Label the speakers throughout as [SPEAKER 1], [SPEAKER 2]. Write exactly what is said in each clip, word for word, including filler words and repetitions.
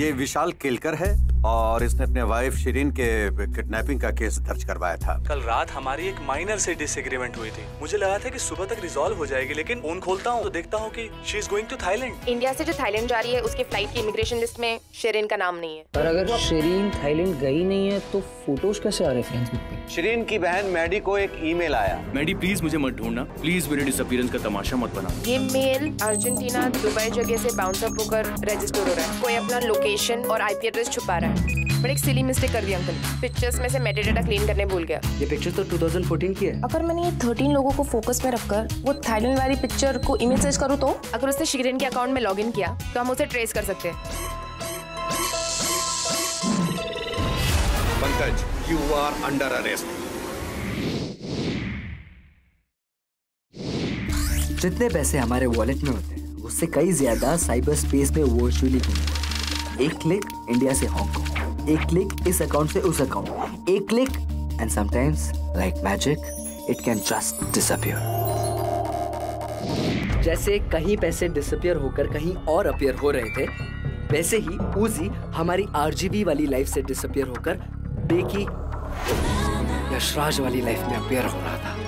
[SPEAKER 1] ये विशाल केलकर है और इसने अपने वाइफ शिरीन के किडनैपिंग का केस दर्ज करवाया था।
[SPEAKER 2] कल रात हमारी एक माइनर से डिसएग्रीमेंट हुई थी। मुझे लगा था कि सुबह तक रिजॉल्व हो जाएगी, लेकिन फोन खोलता हूँ तो देखता हूँ कि she is going to Thailand.
[SPEAKER 3] India से जो थाईलैंड जा रही है उसके फ्लाइट की इमिग्रेशन लिस्ट में शिरीन का नाम नहीं है।
[SPEAKER 4] पर अगर शिरीन थाईलैंड गई नहीं है तो फोटोज कैसे आ रहे हैं फेसबुक पे?
[SPEAKER 5] शिरीन की बहन मैडी को एक ईमेल आया।
[SPEAKER 6] मैडी प्लीज मुझे मत ढूंढना, प्लीज मेरे डिसअपीयरेंस का तमाशा मत बना।
[SPEAKER 3] ये मेल अर्जेंटीना दुबई जगह से बाउंस अप होकर रजिस्टर हो रहा है। कोई अपना लोकेशन और आईपी एड्रेस छुपा रहा है। बड़ी एक सिली मिस्टेक कर दी अंकल। पिक्चर्स में से मेटाडेटा क्लीन करने भूल गया।
[SPEAKER 4] ये पिक्चर तो दो हज़ार चौदह की है।
[SPEAKER 3] अगर मैंने ये तेरह लोगों को फोकस में रखकर वो थाईलैंड वाली पिक्चर को इमेज सर्च करूँ तो अगर उसने शिरीन के अकाउंट में लॉगिन किया तो हम उसे ट्रेस कर सकते हैं।
[SPEAKER 1] Pankaj, you are under arrest.
[SPEAKER 7] जितने पैसे हमारे वॉलेट में होते हैं उससे कई ज्यादा साइबर स्पेस में वर्चुअली घूमते हैं। एक क्लिक इंडिया से हांगकांग, एक क्लिक इस अकाउंट से उस अकाउंट, एक click and sometimes like magic it can just disappear. जैसे कहीं पैसे डिसअपीयर होकर कहीं और अपीयर हो रहे थे, वैसे ही उजी हमारी आरजीबी वाली लाइफ से डिसअपीयर होकर बेकी यशराज वाली लाइफ में अपीयर हो रहा था।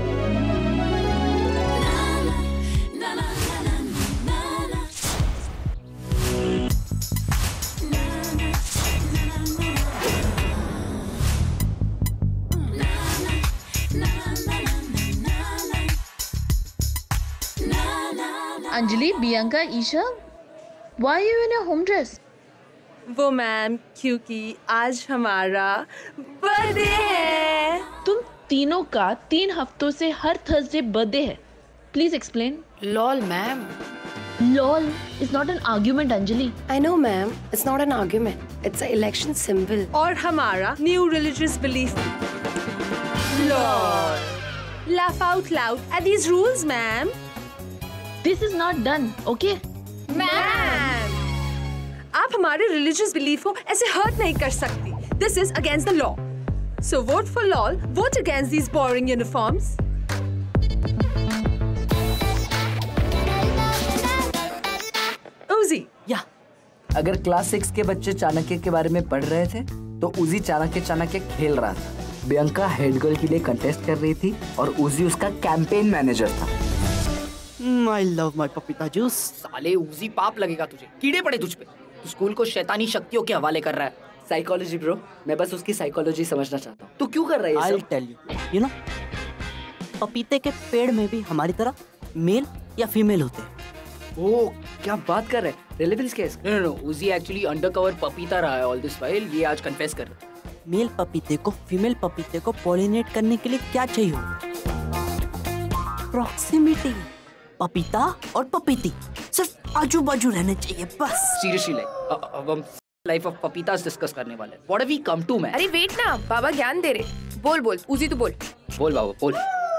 [SPEAKER 8] Anjali, Bianca, Isha, why are you in your home dress?
[SPEAKER 9] वो मैम क्योंकि आज हमारा बर्थडे है।
[SPEAKER 8] तुम तीनों का तीन हफ्तों से हर थर्सडे बर्थडे है। Please explain.
[SPEAKER 3] Lol ma'am.
[SPEAKER 8] Lol is not an argument, Anjali.
[SPEAKER 3] I know ma'am, it's not an argument. It's an election symbol.
[SPEAKER 9] और हमारा new religious belief lol. Laugh out loud at these rules, ma'am.
[SPEAKER 8] This is not done, okay?
[SPEAKER 9] Ma'am, आप हमारे religious belief को ऐसे hurt नहीं कर सकती। This is against the law. So vote for lol. Vote against these boring uniforms. Uzi.
[SPEAKER 7] या अगर class six के बच्चे चाणक्य के बारे में पढ़ रहे थे तो उजी चाणक्य चाणक्य खेल रहा था। बियांका हेड गर्ल के लिए कंटेस्ट कर रही थी और उजी उसका कैंपेन मैनेजर था।
[SPEAKER 4] I love my papita juice. साले उजी पाप लगेगा तुझे, कीड़े पड़े तुझ पे। तू स्कूल को शैतानी शक्तियों के हवाले कर रहा है।
[SPEAKER 7] साइकोलॉजी ब्रो, मैं बस उसकी साइकोलॉजी समझना चाहता हूँ। तू क्यों कर रहा है ये सब?
[SPEAKER 10] I'll tell you, you know, पपीते के पेड़ में भी हमारी तरह मेल या फीमेल होते हैं।
[SPEAKER 7] ओह, क्या बात कर रहे हैं? रेलेवेंस क्या है इसका?
[SPEAKER 4] No no no, Uzi actually undercover पपीता रहा है ऑल दिस व्हाइल। ये आज कन्फेस कर रहा है।
[SPEAKER 10] मेल पपीते को फीमेल पपीते को पॉलिनेट करने के लिए क्या चाहिए? प्रॉक्सिमिटी। पपीता और पपीती सिर्फ आजू बाजू रहने चाहिए बस।
[SPEAKER 4] सीरियसली लाइक अब हम लाइफ ऑफ पपीतास डिस्कस करने वाले हैं। What have we come to man?
[SPEAKER 3] अरे वेट ना, बाबा ज्ञान दे रहे। बोल बोल उजी, तू बोल।
[SPEAKER 4] बोल बाबा बोल।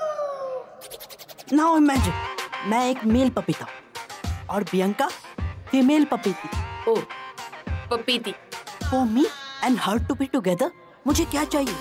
[SPEAKER 10] नाउ इमेजिन, मैं एक मेल पपीता और बियांका फीमेल पपीती।
[SPEAKER 3] ओह, पपीती।
[SPEAKER 10] For me and her to be together मुझे क्या चाहिए?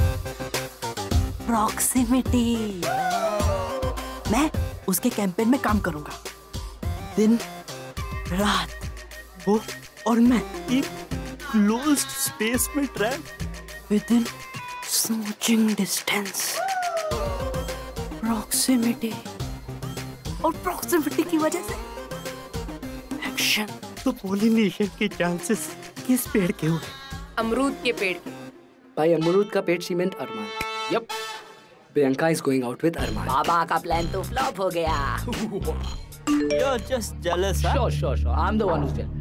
[SPEAKER 10] प्रॉक्सिमिटी। मैं उसके कैंपेन में काम करूंगा। दिन रात वो और मैं एक क्लोज्ड स्पेस में trap with in smooching distance. Proximity और प्रॉक्सिमिटी की वजह से एक्शन। तो पॉलिनेशन के चांसेस किस पेड़ के हुए?
[SPEAKER 3] अमरूद के पेड़ के।
[SPEAKER 7] भाई अमरूद का पेड़ cement Armaan.
[SPEAKER 4] Yup,
[SPEAKER 7] Bianca is going out with Armaan.
[SPEAKER 10] बाबा का प्लान तो फ्लॉप हो गया। You're just jealous, huh?
[SPEAKER 4] Sure, sure, sure. I'm the one who's jealous.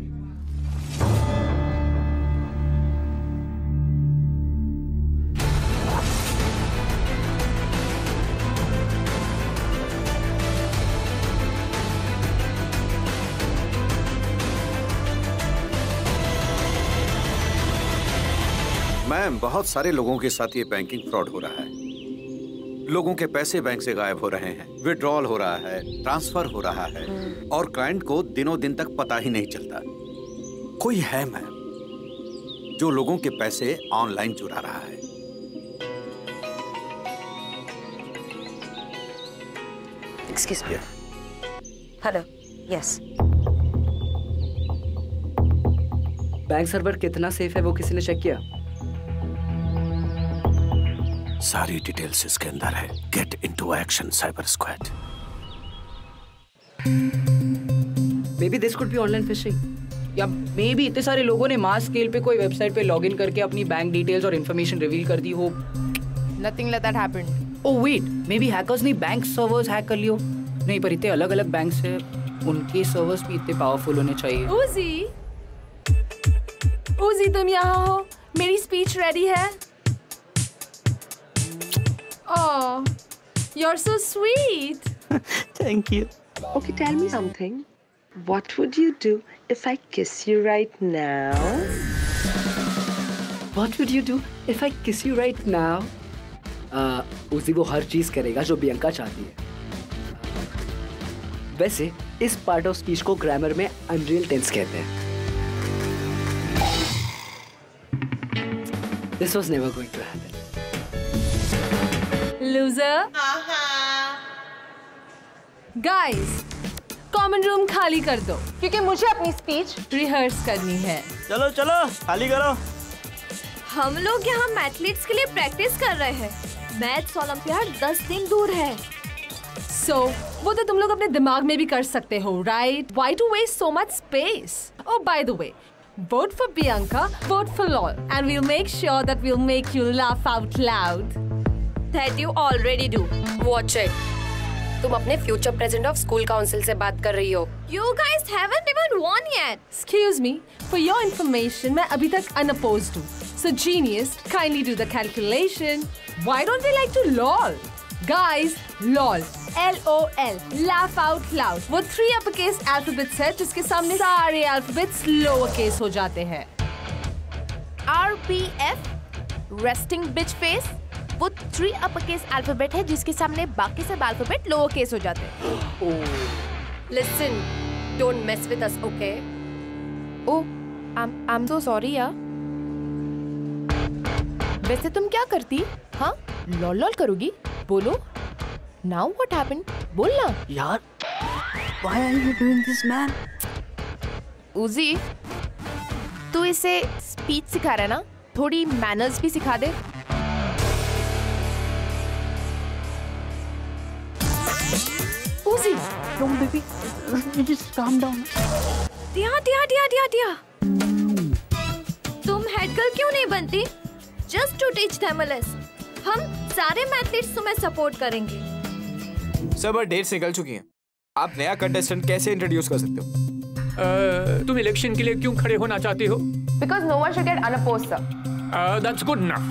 [SPEAKER 1] Ma'am, बहुत सारे लोगों के साथ ये बैंकिंग फ्रॉड हो रहा है। लोगों के पैसे बैंक से गायब हो रहे हैं, विड्रॉल हो रहा है, ट्रांसफर हो रहा है और क्लाइंट को दिनों दिन तक पता ही नहीं चलता। कोई है मैम जो लोगों के पैसे ऑनलाइन चुरा रहा है।
[SPEAKER 3] Excuse me. Hello, yes.
[SPEAKER 7] Bank server कितना सेफ है वो किसी ने चेक किया?
[SPEAKER 1] सारी डिटेल्स इसके अंदर है। Get into action cyber squad.
[SPEAKER 7] May be this could be online phishing,
[SPEAKER 4] या मे बी इतने सारे लोगों ने मास स्केल पे कोई वेबसाइट पे लॉगिन करके अपनी बैंक डिटेल्स और इन्फॉर्मेशन रिवील कर दी हो।
[SPEAKER 3] Nothing like that happened.
[SPEAKER 4] Oh wait, may be hackers ने बैंक सर्वर्स हैक कर लियो। नहीं, पर इतने अलग अलग बैंक्स हैं, उनके सर्वर्स भी इतने पावरफुल होने चाहिए।
[SPEAKER 9] उजी, उजी तुम यहाँ हो? मेरी स्पीच रेडी है? Oh, you're so sweet.
[SPEAKER 10] Thank you.
[SPEAKER 11] Okay, tell me something. What would you do if I kiss you right now?
[SPEAKER 7] What would you do if I kiss you right now? Uh, उसी वो हर चीज करेगा जो Bianca चाहती है। वैसे इस part of speech को ग्रामर में अनरियल टेंस कहते हैं। This was never going to happen.
[SPEAKER 9] Loser. Guys, common room खाली कर दो क्योंकि मुझे अपनी स्पीच रिहर्स करनी है।
[SPEAKER 10] चलो चलो खाली करो।
[SPEAKER 12] हम लोग यहाँ मैथलेट्स के लिए प्रैक्टिस कर रहे हैं। मैथ्स ओलंपियाड दस दिन दूर है।
[SPEAKER 9] सो so, वो तो तुम लोग अपने दिमाग में भी कर सकते हो, right? Why to waste so much space? Oh, by the way, vote for Bianca, vote for Lol, and we'll make sure that we'll make you laugh out loud.
[SPEAKER 12] That you already do.
[SPEAKER 3] Watch it. तुम अपने future president of school council से बात कर रही हो।
[SPEAKER 12] You guys haven't even won yet.
[SPEAKER 9] Excuse me, for your information, मैं अभी तक unopposed हूँ. So genius, kindly do the calculation. Why don't we like to lol? Guys, lol, L O L, laugh out loud. वो three uppercase alphabets है जिसके सामने सारे alphabets lowercase हो जाते हैं.
[SPEAKER 3] R P F, resting bitch face. वो three uppercase alphabet है जिसके सामने बाकी सब alphabet lowercase हो जाते हैं. Oh. Listen, don't mess with us, okay? Oh, I'm I'm so sorry यार. वैसे तुम क्या करती? हाँ, लॉल लॉल करोगी? बोलो. Now what happened? बोलना.
[SPEAKER 10] यार, why are you doing this, man?
[SPEAKER 3] उजी, तू इसे स्पीच सिखा रहा है ना? थोड़ी मैनर्स भी सिखा दे.
[SPEAKER 10] Uzi, don't baby, just calm down.
[SPEAKER 12] दिया दिया दिया दिया दिया. तुम हेड गर्ल क्यों नहीं बनती? Just to teach them a lesson. हम सारे मैथलेट्स तुम्हें सपोर्ट करेंगे।
[SPEAKER 13] सब डेट्स निकल चुकी हैं। आप नया कंटेस्टेंट कैसे इंट्रोड्यूस कर सकते हो?
[SPEAKER 6] uh, तुम इलेक्शन के लिए क्यों खड़े होना चाहती हो?
[SPEAKER 3] Because no one should get unopposed, sir.
[SPEAKER 6] Uh, that's good enough.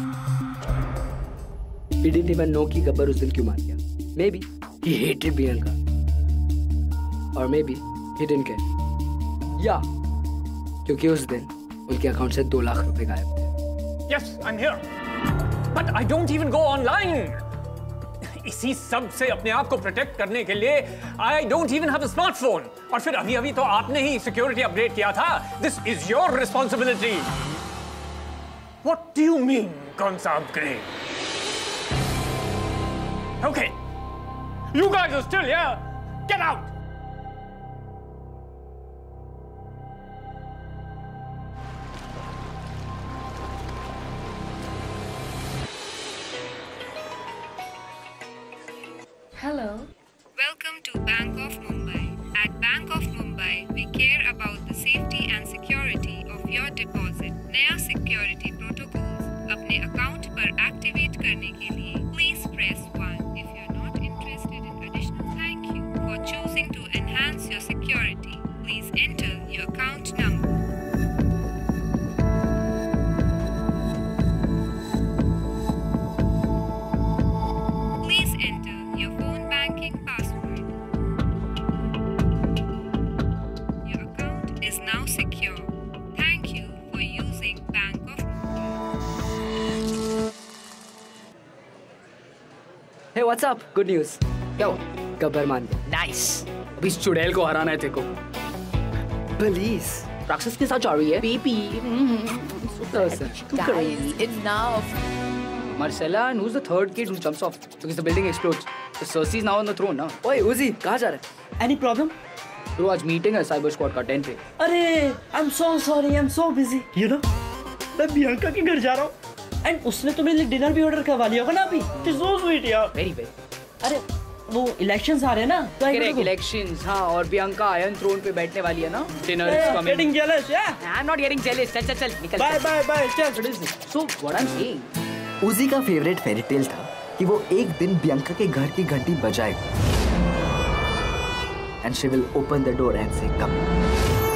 [SPEAKER 7] He didn't even know कि गब्बर उस दिन क्यों मार गया. Maybe he hated Bianca. Or maybe he didn't care. Yeah, क्योंकि उस दिन उनके अकाउंट से दो लाख रुपए गायब थे.
[SPEAKER 6] Yes, I'm here. But I don't even go online. इसी सब से अपने आप को प्रोटेक्ट करने के लिए I don't even have a smartphone. और फिर अभी अभी तो आपने ही सिक्योरिटी अपडेट किया था. This is your responsibility. What do you mean, कौन सा upgrade? Okay. You guys are still here. Get out.
[SPEAKER 14] Hello. Welcome to Bank of Mumbai. At Bank of Mumbai, we care about the safety and security of your deposit. नया security protocols अपने account पर activate करने के लिए please press one. If you're not interested in additional, thank you for choosing to enhance your security. Please enter your account number. Please enter your phone banking password. Your account is now secure. Thank you for using Bank of Mumbai.
[SPEAKER 7] Hey, what's up? Good news.
[SPEAKER 4] क्या हो?
[SPEAKER 7] गब्बर मान गया.
[SPEAKER 4] Nice. अभी इस चुड़ैल को हराना है तेरे को.
[SPEAKER 7] Please.
[SPEAKER 4] राक्षस के साथ जा रही है. Baby.
[SPEAKER 3] Guys, enough.
[SPEAKER 4] Marcella, and who's the third kid who jumps off because the building explodes? So Cersei's now on the throne, ना?
[SPEAKER 7] Oi, Uzi, कहाँ जा रहा है?
[SPEAKER 10] Any problem?
[SPEAKER 4] ब्रो आज मीटिंग है साइबर स्क्वाड का टेन पे।
[SPEAKER 10] अरे I am so sorry, I am so busy. You know मैं बियांका के घर जा रहा हूँ एंड उसने तो मेरे लिए डिनर भी ऑर्डर करवा लिया होगा ना अभी। इट्स सो स्वीट यार।
[SPEAKER 4] Very very.
[SPEAKER 10] अरे वो इलेक्शंस आ रहे हैं ना, तो
[SPEAKER 4] करेक्ट इलेक्शंस। हाँ और बियांका आयरन थ्रोन पे बैठने वाली है ना। Dinner is coming.
[SPEAKER 10] Getting jealous या?
[SPEAKER 4] I am not getting jealous. चल चल चल निकल।
[SPEAKER 10] बाय बाय बाय चल।
[SPEAKER 4] So what I am saying,
[SPEAKER 7] उजी का फेवरेट फेरी टेल था कि वो एक दिन बियांका के घर की घंटी बजाएगा and she will open the door and say come.